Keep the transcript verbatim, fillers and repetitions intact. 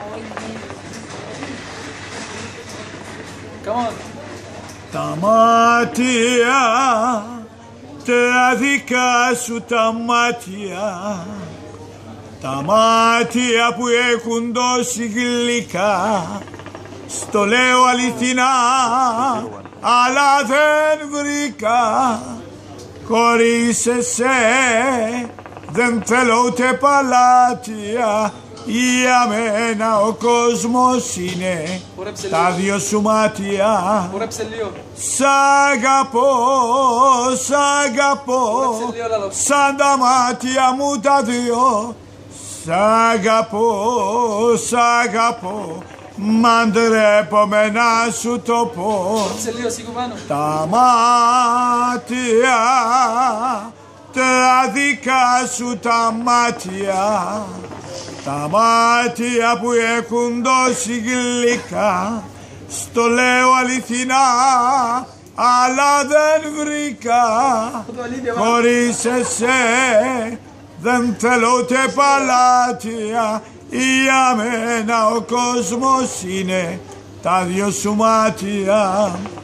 Τα μάτια, τα δικά σου τα μάτια, τα μάτια που έχουν τόση γλυκά, στο λέω αληθινά, αλλά δεν βρήκα. Χωρίς εσέ δεν θέλω ούτε παλάτια. Για μένα ο κόσμος είναι τα δυο σου μάτια. Σ' αγαπώ, σ' αγαπώ, σαν τα μάτια μου τα δυο. Σ' αγαπώ, σ' αγαπώ, μα ντρέπομαι να σου το πω. Τα μάτια, τα δικά σου τα μάτια, τα μάτια που έχουν τόση γλυκά, στο λέω αληθινά, αλλά δεν βρήκα. Χωρίς εσέ δεν θέλω ούτε παλάτια. Για μένα ο κόσμος είναι τα δυο σου μάτια.